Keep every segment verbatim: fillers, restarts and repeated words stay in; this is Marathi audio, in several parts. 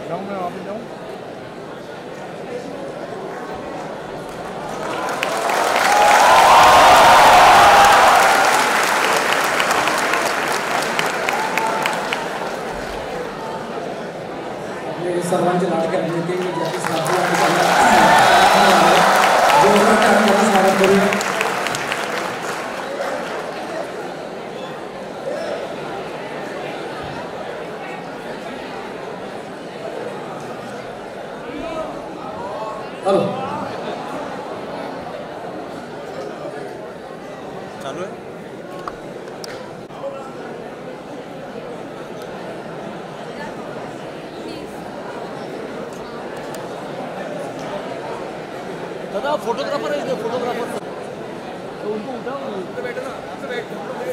जाऊँ मैं वापस जाऊँ? सर्वांचे लाडके अभिनेते जगदीश राठोड आणि जोरदार टाळ्यांनी स्वागत करूया. हॅलो चालू आहे. दादा फोटोग्राफर है इधर, फोटोग्राफर तो उनको उठाओ, उधर बैठो ना, आपसे बैठ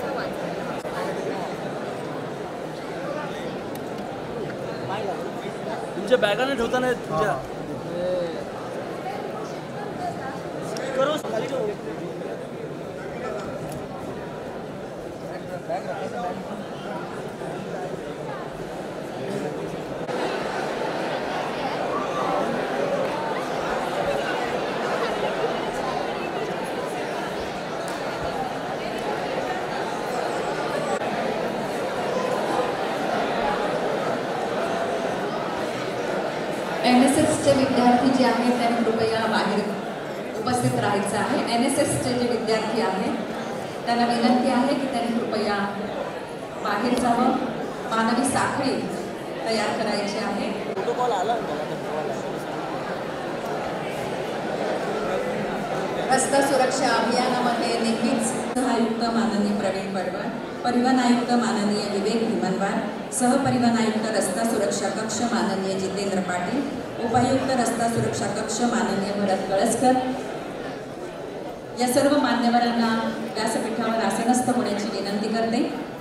तुमच्या बॅगाने ठेवता नाही तुमच्या करो खाली ठेव. एन एस एसचे विद्यार्थी जे आहेत त्यांनी कृपया बाहेर उपस्थित राहायचं आहे. एन एस एसचे जे विद्यार्थी आहेत त्यांना विनंती आहे की त्यांनी कृपया बाहेर जावं. मानवी साखळी तयार करायची आहे. प्रोटोकॉल आला. रस्ता सुरक्षा अभियानामध्ये नेहमीच सहआयुक्त माननीय प्रवीण पडवळ, परिवहन आयुक्त माननीय विवेक भीमनवार, सहपरिवहन आयुक्त रस्ता सुरक्षा कक्ष माननीय जितेंद्र पाटील, उपायुक्त रस्ता सुरक्षा कक्ष माननीय भरत कळसकर या सर्व मान्यवरांना व्यासपीठावर आसनस्थ होण्याची विनंती करते.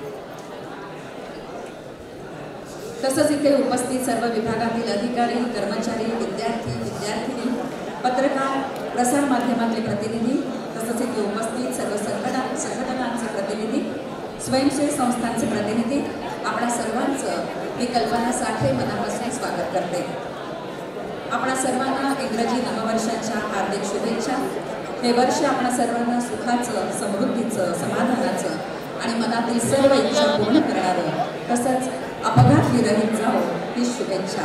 तसंच इथे उपस्थित सर्व विभागातील अधिकारी, कर्मचारी, विद्यार्थी, विद्यार्थिनी, पत्रकार, प्रसार माध्यमातले प्रतिनिधी, तसंच इथे उपस्थित सर्व संघटना संघटनांचे प्रतिनिधी, स्वयंसेवी संस्थांचे प्रतिनिधी, आपणा सर्वांचं मी कल्पना साठे मनापासून स्वागत करते. आपणा सर्वांना इंग्रजी नववर्षाच्या हार्दिक शुभेच्छा. हे वर्ष आपणा सर्वांना सुखाचं, समृद्धीचं, समाधानाचं आणि मनातील सर्व इच्छा पूर्ण करणारं तसंच अपघात विरहित जावो ही शुभेच्छा.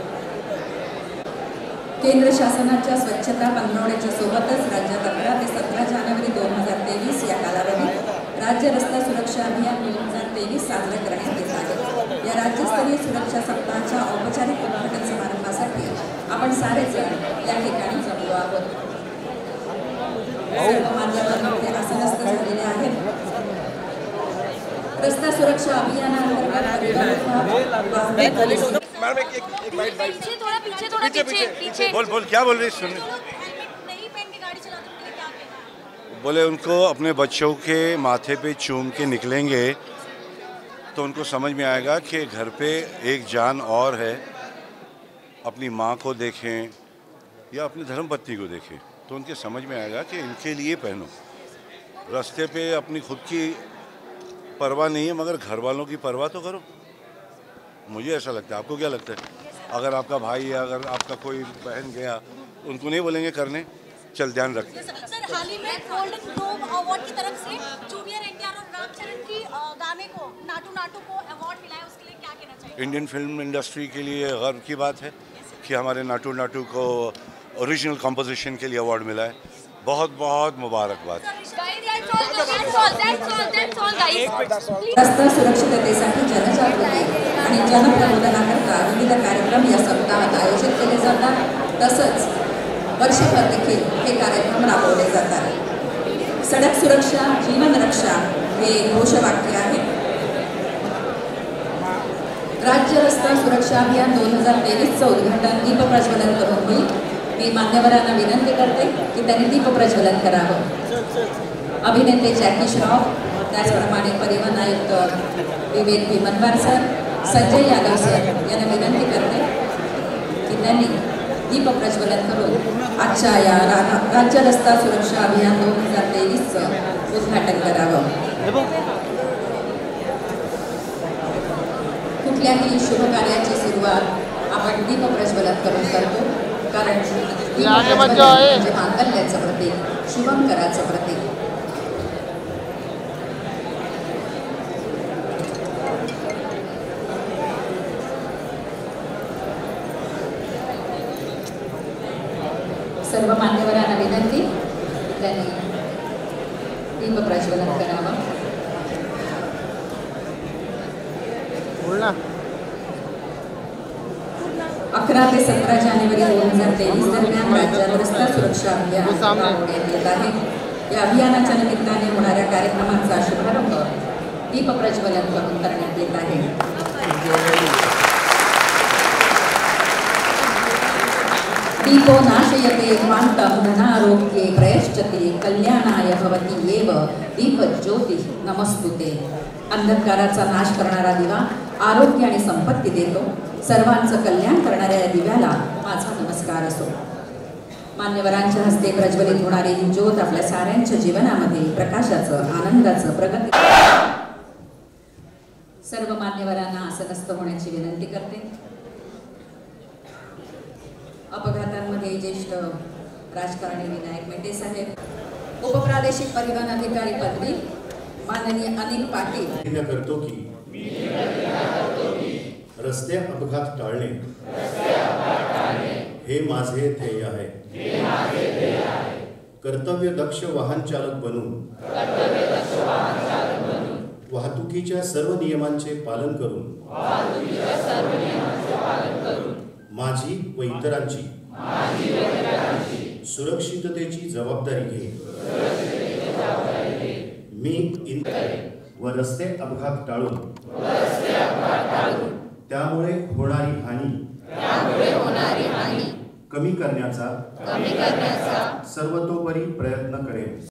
केंद्र शासनाच्या स्वच्छता पंधरवड्याच्या सोबतच राज्यात अकरा ते सतरा जानेवारी दोन हजार तेवीस या कालावधीत राज्य रस्ता सुरक्षा अभियान दोन हजार तेवीस साजरे करण्यात येत आहे. या राज्यस्तरीय सुरक्षा सप्ताहाच्या औपचारिक उद्घाटन समारंभासाठी आपण सारेच या ठिकाणी जमलो आहोत. सर्व मान्यवर आसनस्थ झालेले आहेत. रस्ता सुरक्षा अभियानाअंतर्गत मैडम एक एक एक बाइट बाइट पीछे थोड़ा पीछे थोड़ा पीछे पीछे बोल बोल क्या बोल रही सुन. नई पेन की गाड़ी चलाते हैं क्या कहना है? बोले उनको अपने बच्चों के माथे पे चूम के निकलेंगे तो उनको समझ में आएगा कि घर पे एक जान और है. अपनी माँ को देखें या अपनी धर्मपत्नी को देखें तो उनके समझ में आएगा कि इनके लिए पहनो. रास्ते पे अपनी खुद की परवाह नहीं है मगर घर वालों की परवाह तो करो. मुझे ऐसा लगता है. आपको क्या लगता है? अगर आपका भाई या अगर आपका कोई बहन गया उनको नहीं बोलेंगे करने चल ध्यान रख. सर हाल ही में गोल्डन ग्लोब अवार्ड की तरफ से जूनियर एनटीआर और रामचरण की गाने को नाटू नाटू को अवार्ड मिला है, उसके लिए क्या कहना चाहिए? इंडियन फिल्म इंडस्ट्री के लिए गर्व की बात है कि हमारे नाटू नाटू को ओरिजिनल कंपोजिशन के लिए अवार्ड मिला है. बहुत बहुत मुबारकबाद. रस्ता सुरक्षिततेसाठी जनजागृती आणि जनप्रबोधनाकरता विविध कार्यक्रम या सप्ताहात आयोजित केले जातात. तसंच वर्षभर देखील हे कार्यक्रम राबवले जातात. सडक सुरक्षा जीवन रक्षा हे घोषवाक्य आहे. राज्य रस्ता सुरक्षा अभियान दोन हजार तेवीसचं उद्घाटन दीप प्रज्वलन करून होईल. मी मान्यवरांना विनंती करते की त्यांनी दीप प्रज्वलन करावं. अभिनेते जॅकी श्रॉफ, त्याचप्रमाणे परिवहन आयुक्त विवेक भीमनवार सर, संजय यादव सर यांना विनंती करते की त्यांनी दीप प्रज्वलन करून आजच्या या राज्य रस्ता सुरक्षा अभियान दोन हजार तेवीसचं उद्घाटन करावं. कुठल्याही शुभ कार्याची सुरुवात आपण दीप प्रज्वलन करून करतो, कारण दीप आगे मत प्रज्वलन जाओ, ए. म्हणजे मांगल्याचं प्रतीक, शुभंकराचं प्रतीक. सर्व मान्यवरांना विनंती, त्यांनी दीप प्रज्वलन करावं. बोलना. अकरा ते सतरा जानेवारी दोन हजार तेवीस दरम्यान राज्यात रस्ता सुरक्षा अभियान राबवण्यात येत आहे. या अभियानाच्या निमित्ताने होणाऱ्या कार्यक्रमाचा शुभारंभ दीप प्रज्वलन करून करण्यात येत आहे. दीपो नाशयते ध्वान्तं धनारोग्ये प्रयश्चते कल्याणाय भवति एव दीपज्योती नमस्तुते. अंधकाराचा नाश करणारा दिवा आरोग्य आणि संपत्ती देतो. सर्वांचं कल्याण करणाऱ्या या दिव्याला माझा नमस्कार असो. मान्यवरांच्या हस्ते प्रज्वलित होणारी ही ज्योत आपल्या साऱ्यांच्या जीवनामध्ये प्रकाशाचं, आनंदाचं, प्रगती. सर्व मान्यवरांना आसनस्थ होण्याची विनंती करते. अपघातांमध्ये ज्येष्ठ राजकारणी विनायक मेटे साहेब, उपप्रादेशिक परिवहन अधिकारी पदवी माननीय अनिल पाटील. प्रतिज्ञा करतो की रस्ते अपघात टाळणे हे माझे ध्येय आहे. कर्तव्य दक्ष वाहन चालक बनून वाहतुकीच्या सर्व नियमांचे पालन करून माझी व इतरांची सुरक्षिततेची जबाबदारी घेईन. मी व रस्ते अपघात टाळून त्यामुळे होणारी हानी कमी करण्याचा सर्वतोपरी प्रयत्न करेन.